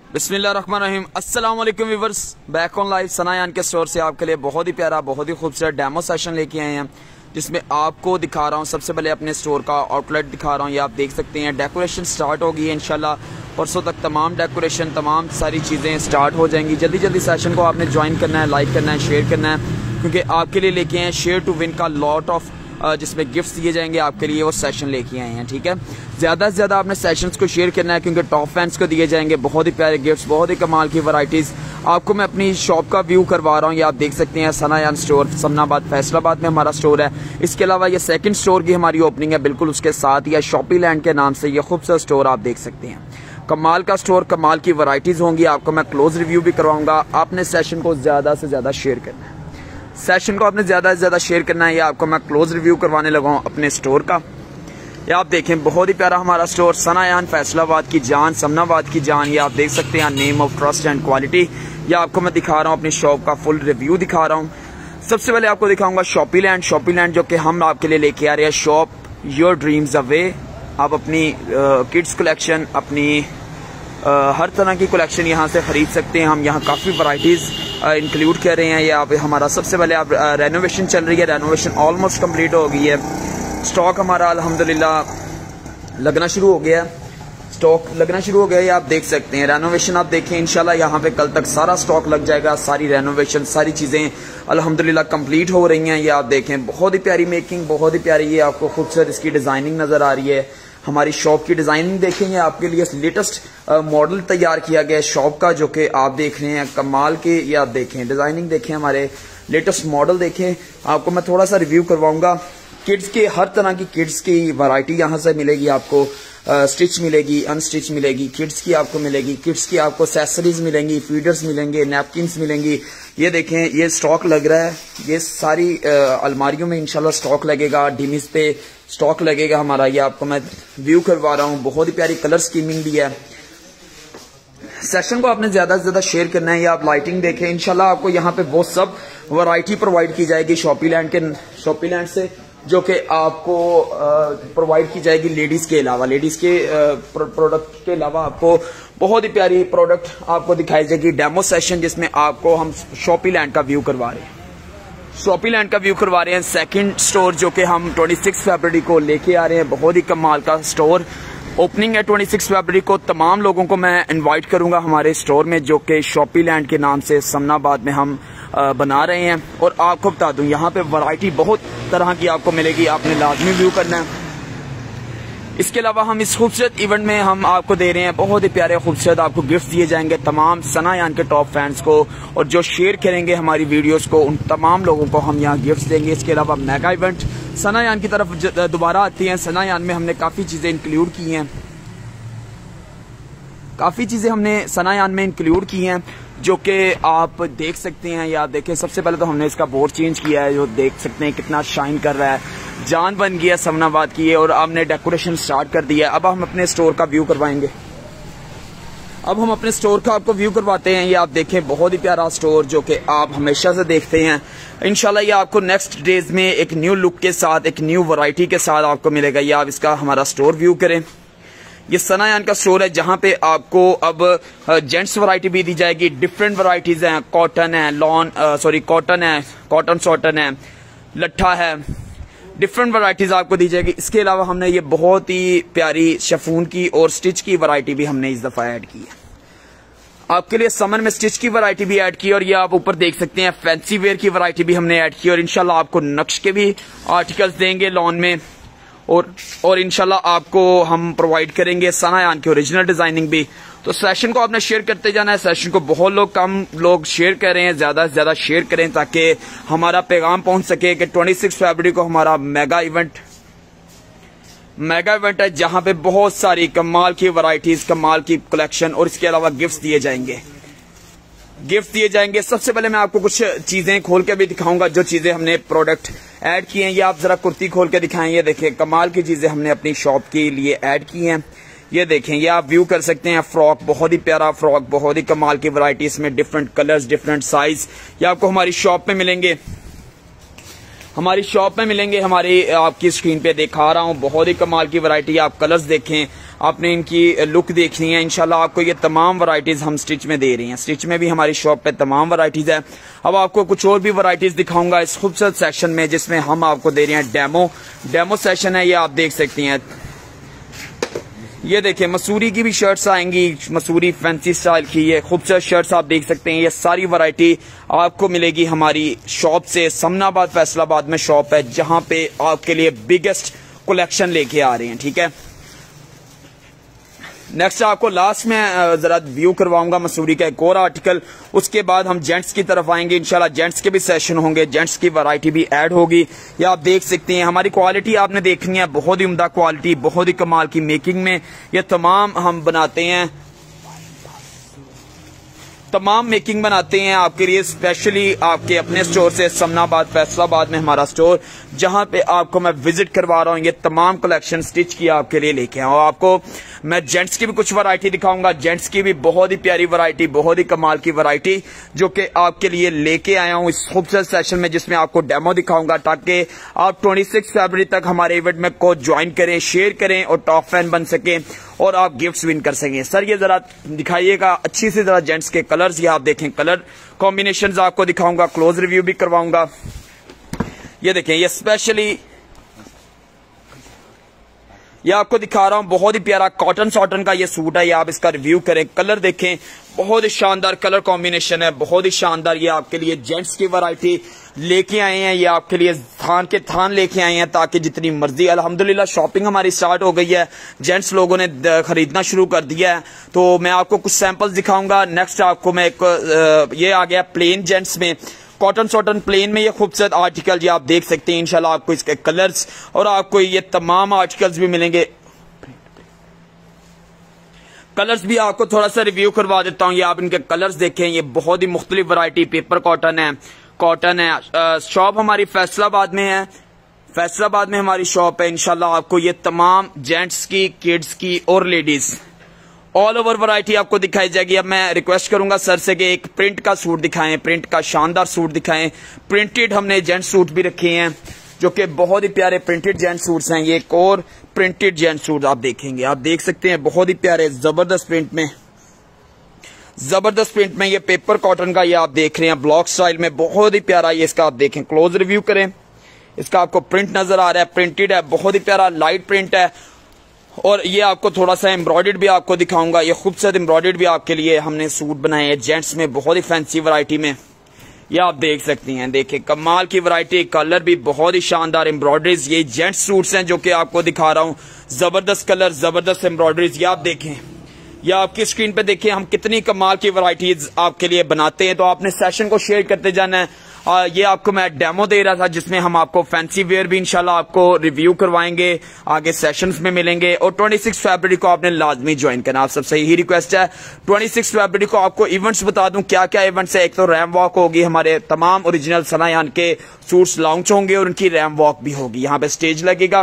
बिस्मिल्लाहिर्रहमानिर्रहीम। अस्सलाम वालेकुम व्यूअर्स, बैक ऑन लाइव सनायान के स्टोर से आपके लिए बहुत ही प्यारा, बहुत ही खूबसूरत डेमो सेशन लेके आए हैं, जिसमें आपको दिखा रहा हूँ। सबसे पहले अपने स्टोर का आउटलेट दिखा रहा हूँ। ये आप देख सकते हैं डेकोरेशन स्टार्ट हो गई है। इंशाल्लाह परसों तक तमाम डेकोरेशन, तमाम सारी चीज़ें स्टार्ट हो जाएंगी। जल्दी जल्दी सेशन को आपने ज्वाइन करना है, लाइक करना है, शेयर करना है, क्योंकि आपके लिए लेके आए शेयर टू विन का लॉट ऑफ जिसमें गिफ्ट्स दिए जाएंगे आपके लिए, वो सेशन लेके आए हैं। ठीक है, ज़्यादा से ज़्यादा आपने सेशंस को शेयर करना है, क्योंकि टॉप फैंस को दिए जाएंगे बहुत ही प्यारे गिफ्ट्स, बहुत ही कमाल की वैरायटीज़। आपको मैं अपनी शॉप का व्यू करवा रहा हूँ। ये आप देख सकते हैं, सनायान स्टोर समनाबाद फैसलाबाद में हमारा स्टोर है। इसके अलावा ये सेकंड स्टोर की हमारी ओपनिंग है, बिल्कुल उसके साथ या शॉपी लैंड के नाम से ये खूबसूरत स्टोर आप देख सकते हैं। कमाल का स्टोर, कमाल की वैरायटीज़ होंगी। आपको मैं क्लोज रिव्यू भी करवाऊंगा। आपने सेशन को ज़्यादा से ज़्यादा शेयर करना है, सेशन को आपने ज़्यादा से ज़्यादा शेयर करना है। ये आपको मैं क्लोज रिव्यू करवाने लगा हूँ अपने स्टोर का। ये आप देखें, बहुत ही प्यारा हमारा स्टोर, सनायान फैसलाबाद की जान, समनाबाद की जान। ये आप देख सकते हैं, name of trust and quality. ये आपको मैं दिखा रहा हूँ, अपनी शॉप का फुल रिव्यू दिखा रहा हूँ। सबसे पहले आपको दिखाऊंगा शॉपी लैंड। शॉपी लैंड जो कि हम आपके लिए लेके आ रहे हैं, शॉप योर ड्रीम्स अवे। आप अपनी किड्स कलेक्शन, अपनी हर तरह की कलेक्शन यहाँ से खरीद सकते हैं। हम यहाँ काफ़ी वैरायटीज़ इंक्लूड कर रहे हैं। ये आप हमारा सबसे पहले आप रेनोवेशन चल रही है, रेनोवेशन ऑलमोस्ट कंप्लीट हो गई है। स्टॉक हमारा अल्हम्दुलिल्लाह लगना शुरू हो गया है, स्टॉक लगना शुरू हो गया है। ये आप देख सकते हैं, रेनोवेशन आप देखें, इंशाल्लाह यहाँ पे कल तक सारा स्टॉक लग जाएगा। सारी रेनोवेशन, सारी चीज़ें अल्हम्दुलिल्लाह कंप्लीट हो रही हैं। ये आप देखें, बहुत ही प्यारी मेकिंग, बहुत ही प्यारी, ये आपको खूबसूरत इसकी डिज़ाइनिंग नज़र आ रही है। हमारी शॉप की डिज़ाइनिंग देखेंगे, आपके लिए लेटेस्ट मॉडल तैयार किया गया है शॉप का, जो कि आप देख रहे हैं कमाल के। ये आप देखें, डिज़ाइनिंग देखें, हमारे लेटेस्ट मॉडल देखें। आपको मैं थोड़ा सा रिव्यू करवाऊंगा। किड्स के हर तरह की किड्स की वैरायटी यहाँ से मिलेगी आपको। स्टिच मिलेगी, अनस्टिच मिलेगी, किड्स की आपको मिलेगी, किड्स की आपको एक्सेसरीज मिलेंगी, फीडर्स मिलेंगे, नैपकिन्स मिलेंगी। ये देखें, ये स्टॉक लग रहा है। ये सारी अलमारियों में इंशाल्लाह स्टॉक लगेगा, डिमिस पे स्टॉक लगेगा हमारा। ये आपको मैं व्यू करवा रहा हूँ। बहुत ही प्यारी कलर स्कीमिंग भी है। सेशन को आपने ज्यादा से ज्यादा शेयर करना है। ये आप लाइटिंग देखें, इंशाल्लाह आपको यहाँ पे बहुत सब वैरायटी प्रोवाइड की जाएगी शॉपी लैंड से, जो कि आपको प्रोवाइड की जाएगी लेडीज के अलावा। लेडीज के प्रोडक्ट के अलावा आपको बहुत ही प्यारी प्रोडक्ट आपको दिखाई जाएगी। डेमो सेशन जिसमें आपको हम शॉपी लैंड का व्यू करवा रहे हैं, शॉपी लैंड का व्यू करवा रहे हैं। सेकंड स्टोर जो कि हम 26 फरवरी को लेके आ रहे हैं। बहुत ही कमाल का स्टोर ओपनिंग है 26 फरवरी को। तमाम लोगों को मैं इनवाइट करूंगा हमारे स्टोर में, जो कि शॉपी लैंड के नाम से समनाबाद में हम बना रहे हैं। और आपको बता दूं, यहाँ पे वैरायटी बहुत तरह की आपको मिलेगी, आपने लाजमी व्यू करना है। इसके अलावा हम इस खूबसूरत इवेंट में हम आपको दे रहे हैं बहुत ही प्यारे खूबसूरत आपको गिफ्ट दिए जाएंगे तमाम सनायान के टॉप फैंस को, और जो शेयर करेंगे हमारी वीडियोस को, उन तमाम लोगों को हम यहाँ गिफ्ट देंगे। इसके अलावा मेगा इवेंट सनायान की तरफ दोबारा आती हैं। सनायान में हमने काफ़ी चीज़ें इंक्लूड की हैं, काफ़ी चीज़ें हमने सनायान में इंक्लूड की हैं, जो कि आप देख सकते हैं। या आप देखें, सबसे पहले तो हमने इसका बोर्ड चेंज किया है, जो देख सकते हैं कितना शाइन कर रहा है, जान बन गया समनाबाद की है। और हमने डेकोरेशन स्टार्ट कर दिया है। अब हम अपने स्टोर का व्यू करवाएंगे। अब हम अपने स्टोर का आपको व्यू करवाते हैं। ये आप देखें, बहुत ही प्यारा स्टोर, जो कि आप हमेशा से देखते हैं। इंशाल्लाह ये आपको नेक्स्ट डेज में एक न्यू लुक के साथ, एक न्यू वैरायटी के साथ आपको मिलेगा। ये आप इसका हमारा स्टोर व्यू करें। ये सनायान का स्टोर है, जहां पे आपको अब जेंट्स वैरायटी भी दी जाएगी। डिफरेंट वैरायटीज हैं, कॉटन है, कॉटन है, कॉटन सॉटन है, लट्ठा है, डिफरेंट वैरायटीज आपको दी जाएगी। इसके अलावा हमने ये बहुत ही प्यारी शेफून की और स्टिच की वैरायटी भी हमने इस दफा ऐड की है आपके लिए। समर में स्टिच की वैरायटी भी ऐड की, और ये आप ऊपर देख सकते हैं फैंसी वेयर की वैरायटी भी हमने ऐड की। और इंशाल्लाह आपको नक्श के भी आर्टिकल्स देंगे लॉन में, और इंशाल्लाह आपको हम प्रोवाइड करेंगे सनायान की ओरिजिनल डिजाइनिंग भी। तो सेशन को आपने शेयर करते जाना है। सेशन को बहुत लोग, कम लोग शेयर कर रहे हैं, ज्यादा से ज्यादा शेयर करें, ताकि हमारा पैगाम पहुंच सके कि 26 फरवरी को हमारा मेगा इवेंट है, जहां पे बहुत सारी कमाल की वैरायटीज, कमाल की कलेक्शन, और इसके अलावा गिफ्ट दिए जाएंगे। सबसे पहले मैं आपको कुछ चीजें खोल के भी दिखाऊंगा, जो चीजें हमने प्रोडक्ट ऐड किए हैं। ये आप जरा कुर्ती खोल के दिखाएं। ये देखें, कमाल की चीजें हमने अपनी शॉप के लिए ऐड की हैं। ये देखें, ये आप व्यू कर सकते हैं। फ्रॉक, बहुत ही प्यारा फ्रॉक, बहुत ही कमाल की वैरायटी, इसमें डिफरेंट कलर्स, डिफरेंट साइज। ये आपको हमारी शॉप में मिलेंगे। हमारी आपकी स्क्रीन पे दिखा रहा हूँ। बहुत ही कमाल की वैरायटी, आप कलर्स देखें, आपने इनकी लुक देखनी है। इंशाल्लाह आपको ये तमाम वैरायटीज हम स्टिच में दे रही हैं। स्टिच में भी हमारी शॉप पे तमाम वैरायटीज है। अब आपको कुछ और भी वैरायटीज दिखाऊंगा इस खूबसूरत सेक्शन में, जिसमें हम आपको दे रहे हैं डेमो सेशन है। ये आप देख सकती हैं, ये देखिए मसूरी की भी शर्ट्स आएंगी, मसूरी फैंसी स्टाइल की ये खूबसूरत शर्ट्स आप देख सकते हैं। ये सारी वैरायटी आपको मिलेगी हमारी शॉप से। समनाबाद फैसलाबाद में शॉप है, जहां पे आपके लिए बिगेस्ट कलेक्शन लेके आ रहे हैं। ठीक है, नेक्स्ट आपको लास्ट में जरा व्यू करवाऊंगा मसूरी का एक और आर्टिकल। उसके बाद हम जेंट्स की तरफ आएंगे। इंशाल्लाह जेंट्स के भी सेशन होंगे, जेंट्स की वैरायटी भी ऐड होगी। ये आप देख सकते हैं, हमारी क्वालिटी आपने देखनी है, बहुत ही उम्दा क्वालिटी, बहुत ही कमाल की मेकिंग में ये तमाम हम बनाते हैं, तमाम मेकिंग बनाते हैं आपके लिए स्पेशली आपके अपने स्टोर से। समनाबाद फैसलाबाद में हमारा स्टोर, जहां पे आपको मैं विजिट करवा रहा हूं। ये तमाम कलेक्शन स्टिच की आपके लिए लेके आऊं। आपको मैं जेंट्स की भी कुछ वैरायटी दिखाऊंगा, जेंट्स की भी बहुत ही प्यारी वैरायटी, बहुत ही कमाल की वैरायटी जो कि आपके लिए लेके आया हूं इस खूबसूरत सेशन में, जिसमें आपको डेमो दिखाऊंगा ताकि आप 26 फरवरी तक हमारे इवेंट में को ज्वाइन करें, शेयर करें और टॉप फैन बन सकें और आप गिफ्ट्स विन कर सकें। सर ये जरा दिखाइएगा अच्छी से, जरा जेंट्स के कलर्स, ये आप देखें कलर कॉम्बिनेशंस आपको दिखाऊंगा, क्लोज रिव्यू भी करवाऊंगा। ये देखें, ये स्पेशली ये आपको दिखा रहा हूं, बहुत ही प्यारा कॉटन का ये सूट है। ये आप इसका रिव्यू करें, कलर देखें, बहुत ही शानदार कलर कॉम्बिनेशन है, बहुत ही शानदार। ये आपके लिए जेंट्स की वैरायटी लेके आए हैं, ये आपके लिए थान के थान लेके आए हैं ताकि जितनी मर्जी। अल्हम्दुलिल्लाह शॉपिंग हमारी स्टार्ट हो गई है, जेंट्स लोगों ने खरीदना शुरू कर दिया है। तो मैं आपको कुछ सैंपल्स दिखाऊंगा। नेक्स्ट आपको मैं एक ये आ गया प्लेन जेंट्स में, कॉटन प्लेन में ये खूबसूरत आर्टिकल, ये आप देख सकते हैं। इंशाल्लाह आपको इसके कलर्स और आपको ये तमाम आर्टिकल्स भी मिलेंगे। कलर्स भी आपको थोड़ा सा रिव्यू करवा देता हूं, ये आप इनके कलर्स देखें। ये बहुत ही मुख्तलिफ वैरायटी पेपर कॉटन है। शॉप हमारी फैसलाबाद में है, फैसलाबाद में हमारी शॉप है। इंशाल्लाह आपको ये तमाम जेंट्स की, किड्स की और लेडीज ऑल ओवर वैरायटी आपको दिखाई जाएगी। अब मैं रिक्वेस्ट करूंगा सर से कि एक प्रिंट का सूट दिखाएं, प्रिंट का शानदार सूट दिखाएं। प्रिंटेड हमने जेंट सूट भी रखे हैं जो कि बहुत ही प्यारे प्रिंटेड जेंट सूट्स हैं। ये एक और प्रिंटेड जेंट सूट आप देखेंगे, आप देख सकते हैं, बहुत ही प्यारे जबरदस्त प्रिंट में, जबरदस्त प्रिंट में। ये पेपर कॉटन का ये आप देख रहे हैं ब्लॉक स्टाइल में, बहुत ही प्यारा। ये इसका आप देखें, क्लोज रिव्यू करें, इसका आपको प्रिंट नजर आ रहा है, प्रिंटेड है, बहुत ही प्यारा लाइट प्रिंट है। और ये आपको थोड़ा सा एम्ब्रॉयडर्ड भी आपको दिखाऊंगा। ये खूबसूरत एम्ब्रॉयडर्ड भी आपके लिए हमने सूट बनाए हैं जेंट्स में, बहुत ही फैंसी वैरायटी में। ये आप देख सकती हैं, देखिए कमाल की वैरायटी, कलर भी बहुत ही शानदार एम्ब्रॉयडरीज। ये जेंट्स सूट्स हैं जो कि आपको दिखा रहा हूं, जबरदस्त कलर, जबरदस्त एम्ब्रॉयडरीज। ये आप देखें, या आपकी स्क्रीन पे देखिए हम कितनी कमाल की वैरायटीज आपके लिए बनाते हैं। तो आपने सेशन को शेयर करते जाना है। ये आपको मैं डेमो दे रहा था जिसमें हम आपको फैंसी वेयर भी इंशाल्लाह आपको रिव्यू करवाएंगे, आगे सेशंस में मिलेंगे। और 26 फरवरी को आपने लाजमी ज्वाइन करना, आप सबसे यही रिक्वेस्ट है। 26 फरवरी को आपको इवेंट्स बता दूं क्या क्या इवेंट्स है। एक तो रैम वॉक होगी, हमारे तमाम ओरिजिनल सनायान के सूट्स लॉन्च होंगे और उनकी रैम वॉक भी होगी, यहाँ पे स्टेज लगेगा।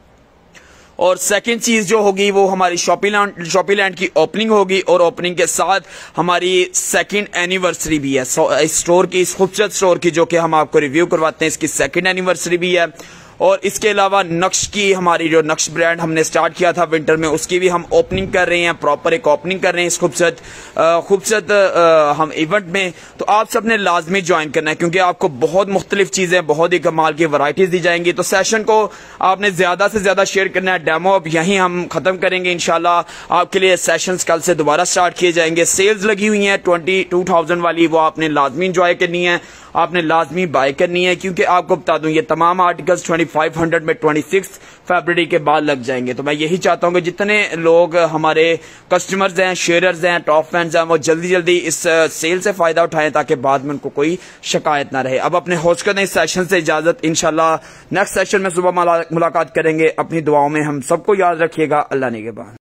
और सेकंड चीज जो होगी वो हमारी शॉपीलैंड की ओपनिंग होगी, और ओपनिंग के साथ हमारी सेकंड एनिवर्सरी भी है इस स्टोर की, इस खूबसूरत स्टोर की, जो कि हम आपको रिव्यू करवाते हैं। इसकी सेकंड एनिवर्सरी भी है। और इसके अलावा नक्श की, हमारी जो नक्श ब्रांड हमने स्टार्ट किया था विंटर में, उसकी भी हम ओपनिंग कर रहे हैं, प्रॉपर एक ओपनिंग कर रहे हैं इस खूबसूरत हम इवेंट में। तो आप सब ने लाजमी ज्वाइन करना है क्योंकि आपको बहुत मुख्तलिफ चीजें, बहुत ही कमाल की वैरायटीज दी जाएंगी। तो सेशन को आपने ज्यादा से ज्यादा शेयर करना है। डेमो अब यहीं हम खत्म करेंगे इंशाल्लाह। आपके लिए सेशंस कल से दोबारा स्टार्ट किए जाएंगे। सेल्स लगी हुई है 22,000 वाली, वो आपने लाजमी इंजॉय करनी है, आपने लाजमी बाय करनी है। क्योंकि आपको बता दूं ये तमाम आर्टिकल्स 2500 में 26 फरवरी के बाद लग जाएंगे। तो मैं यही चाहता हूं कि जितने लोग हमारे कस्टमर्स हैं, शेयरर्स हैं, टॉप फैंस हैं, वो जल्दी जल्दी इस सेल से फायदा उठाएं ताकि बाद में उनको कोई शिकायत ना रहे। अब अपने होस्ट करने इस सेशन से इजाजत, इंशाल्लाह नेक्स्ट सेशन में सुबह मुलाकात करेंगे। अपनी दुआओं में हम सबको याद रखिएगा। अल्लाह ने के बाद।